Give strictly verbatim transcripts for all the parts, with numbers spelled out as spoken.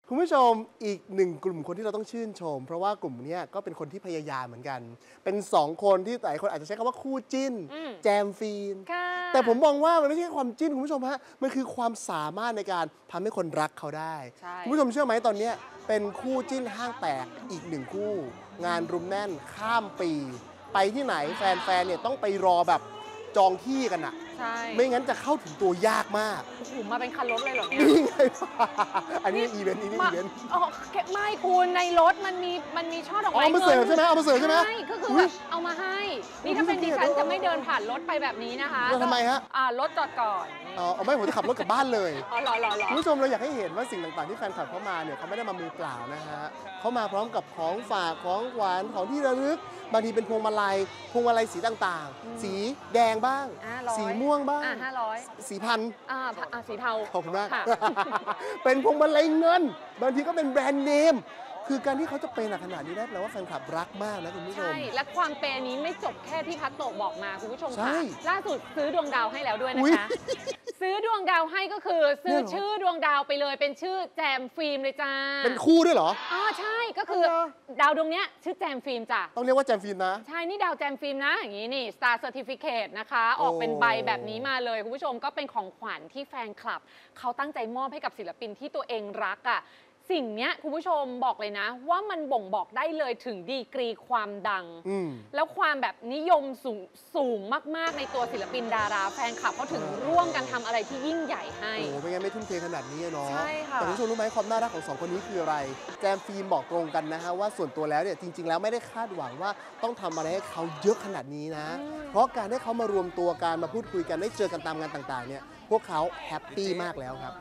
คุณผู้ชมอีกหนึ่งกลุ่มคนที่เราต้องชื่นชมเพราะว่ากลุ่มนี้ก็เป็นคนที่พยายามเหมือนกันเป็นสองคนที่หลายคนอาจจะใช้คำว่าคู่จิ้นแจมฟีนแต่ผมมองว่ามันไม่ใช่ความจิ้นคุณผู้ชมฮะมันคือความสามารถในการทำให้คนรักเขาได้คุณผู้ชมเชื่อไหมตอนนี้เป็นคู่จิ้นห้างแตกอีกหนึ่งคู่งานรุมแน่นข้ามปีไปที่ไหนแฟนๆเนี่ยต้องไปรอแบบจองที่กันอะไม่งั้นจะเข้าถึงตัวยากมากโอ้โหมาเป็นคันรถเลยเหรอเนี่ยนี่ไงอันนี้อีเวนต์นี่อีเวนต์ไม่คุณในรถมันมีมันมีช่อดอกไม้เอามาเสิร์ฟใช่ไหมเอามาเสิร์ฟใช่ไหมใช่ก็คือแบบเอามาให้นี่ถ้าเป็นดิฉันจะไม่เดินผ่านรถไปแบบนี้นะคะแล้วทำไมฮะอ่ารถจอดก่อนอ๋อไม่ผมจะขับรถกลับบ้านเลยอ๋อหรอหรอหรอคุณผู้ชมเราอยากให้เห็นว่าสิ่งต่างๆที่แฟนคลับเขามาเนี่ยเขาไม่ได้มามือเปล่านะฮะเขามาพร้อมกับของฝากของหวานของที่ระลึกบางทีเป็นพวงมาลัยพวงมาลัยสีต่างๆสีแดงบ้างสีม่วงบ้างห้าร้อยสีพันอ่าสีเทาขอบคุณมากเป็นพวงมาลัยเงินบางทีก็เป็นแบรนด์เนมคือการที่เขาจะเป็นขนาดนี้ได้แปลว่าแฟนคลับรักมากนะคุณผู้ชมใช่และความเป็นนี้ไม่จบแค่ที่พัตโตะบอกมาคุณผู้ชมค่ะล่าสุดซื้อดวงดาวให้แล้วด้วยนะคะซื้อดวงดาวให้ก็คือซื้อชื่อดวงดาวไปเลยเป็นชื่อแจมฟิล์มเลยจ้าเป็นคู่ด้วยเหรออ๋อใช่ก็คือดาวดวงนี้ชื่อแจมฟิล์มจ้ะต้องเรียกว่าแจมฟิล์มนะใช่นี่ดาวแจมฟิล์มนะอย่างนี้นี่ Star Certificate นะคะออกเป็นใบแบบนี้มาเลยคุณผู้ชมก็เป็นของขวัญที่แฟนคลับเขาตั้งใจมอบให้กับศิลปินที่ตัวเองรักอ่ะสิ่งนี้คุณผู้ชมบอกเลยนะว่ามันบ่งบอกได้เลยถึงดีกรีความดังแล้วความแบบนิยมสูงสูงมากๆในตัวศิลปินดาราแฟนคลับเขาถึงร่วมกันทำอะไรที่ยิ่งใหญ่ให้โอ้ไม่งั้นไม่ทุ่มเทขนาดนี้เนาะใช่ค่ะแต่คุณผู้ชมรู้ไหมความน่ารักของสองคนนี้คืออะไรแจมฟิล์มบอกตรงกันนะฮะว่าส่วนตัวแล้วเนี่ยจริงๆแล้วไม่ได้คาดหวังว่าต้องทำอะไรให้เขาเยอะขนาดนี้นะเพราะการได้เขามารวมตัวกันมาพูดคุยกันได้เจอกันตามงานต่างๆเนี่ยพวกเขาแฮปปี้มากแล้วครับ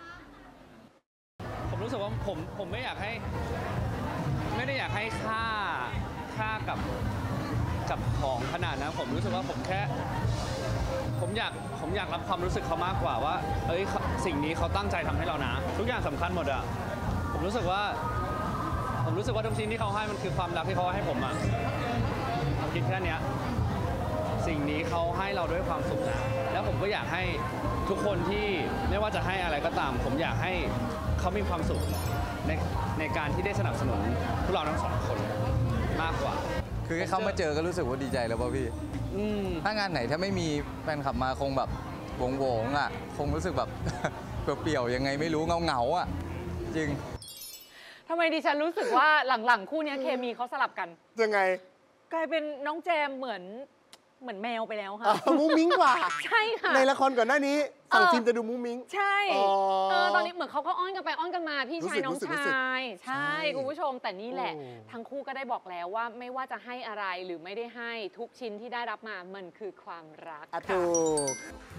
ผมรู้สึกว่าผมผมไม่อยากให้ไม่ได้อยากให้ค่าค่ากับกับของขนาดนั้นผมรู้สึกว่าผมแค่ผมอยากผมอยากรับความรู้สึกเขามากกว่าว่าเอ้ยสิ่งนี้เขาตั้งใจทำให้เรานะทุกอย่างสำคัญหมดอะผมรู้สึกว่าผมรู้สึกว่าทุกสิ่งที่เขาให้มันคือความรักที่เขาให้ผมอะผมคิดแค่นี้สิ่งนี้เขาให้เราด้วยความสุขนะแล้วผมก็อยากให้ทุกคนที่ไม่ว่าจะให้อะไรก็ตามผมอยากให้เขามีความสุขในในการที่ได้สนับสนุนพวกเราทั้งสองคนมากกว่าคือให้เขามาเจอก็รู้สึกว่าดีใจแล้วป่ะพี่ถ้างานไหนถ้าไม่มีแฟนคลับมาคงแบบวงๆอ่ะคงรู้สึกแบบเปลี่ยวๆยังไงไม่รู้เงาๆอ่ะจริงทำไมดิฉันรู้สึกว่าหลังๆคู่นี้เคมีเขาสลับกันยังไงกลายเป็นน้องแจมเหมือนเหมือนแมวไปแล้วค่ะมุ้งมิ้งกว่าใช่ค่ะในละครก่อนหน้านี้ฝั่งฟิล์มจะดูมุ้งมิ้งใช่เออตอนนี้เหมือนเขาก็อ้อนกันไปอ้อนกันมาพี่ชายน้องชายใช่คุณผู้ชมแต่นี่แหละทั้งคู่ก็ได้บอกแล้วว่าไม่ว่าจะให้อะไรหรือไม่ได้ให้ทุกชิ้นที่ได้รับมามันคือความรักถูก